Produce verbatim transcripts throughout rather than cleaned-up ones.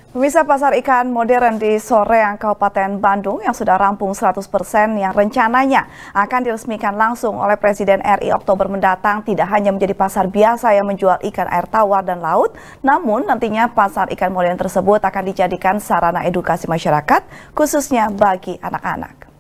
Pemirsa, pasar ikan modern di Soreang, Kabupaten Bandung yang sudah rampung seratus persen yang rencananya akan diresmikan langsung oleh Presiden R I Oktober mendatang tidak hanya menjadi pasar biasa yang menjual ikan air tawar dan laut, namun nantinya pasar ikan modern tersebut akan dijadikan sarana edukasi masyarakat, khususnya bagi anak-anak.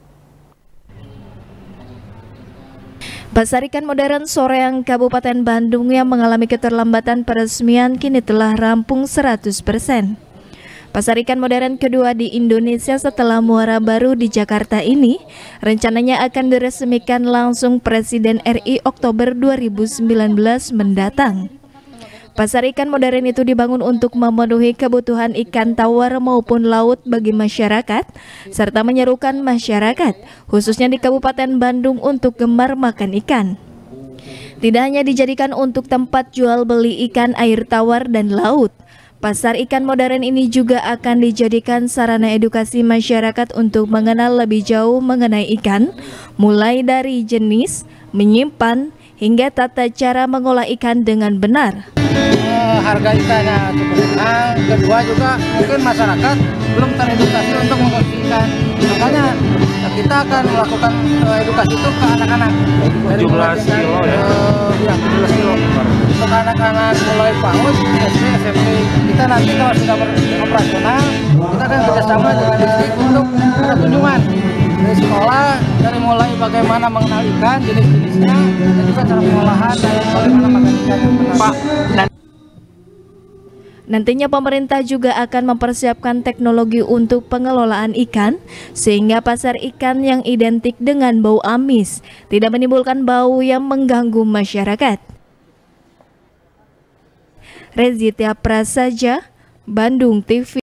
Pasar ikan modern Soreang, Kabupaten Bandung yang mengalami keterlambatan peresmian kini telah rampung seratus persen. Pasar ikan modern kedua di Indonesia setelah Muara Baru di Jakarta ini rencananya akan diresmikan langsung Presiden R I Oktober dua ribu sembilan belas mendatang. Pasar ikan modern itu dibangun untuk memenuhi kebutuhan ikan tawar maupun laut bagi masyarakat, serta menyerukan masyarakat, khususnya di Kabupaten Bandung untuk gemar makan ikan. Tidak hanya dijadikan untuk tempat jual beli ikan air tawar dan laut, pasar ikan modern ini juga akan dijadikan sarana edukasi masyarakat untuk mengenal lebih jauh mengenai ikan, mulai dari jenis, menyimpan, hingga tata cara mengolah ikan dengan benar. Harga ikannya cukup mahal, kedua juga mungkin masyarakat belum teredukasi untuk mengkonsumsi ikan. Makanya kita akan melakukan edukasi itu ke anak-anak. tujuh belas kilo ya? Iya, tujuh belas kilo. Untuk anak-anak mulai PAUD, S D, S M P. Kita nanti kalau sudah operasional, kita akan kerjasama dengan distrik untuk ada kunjungan. Dari sekolah, dari mulai bagaimana mengenal ikan, jenis-jenisnya, dan juga cara pengolahan, dan bagaimana makan ikan yang benar. Pak, dan Nantinya pemerintah juga akan mempersiapkan teknologi untuk pengelolaan ikan, sehingga pasar ikan yang identik dengan bau amis tidak menimbulkan bau yang mengganggu masyarakat. Rezitya Prasaja, Bandung T V.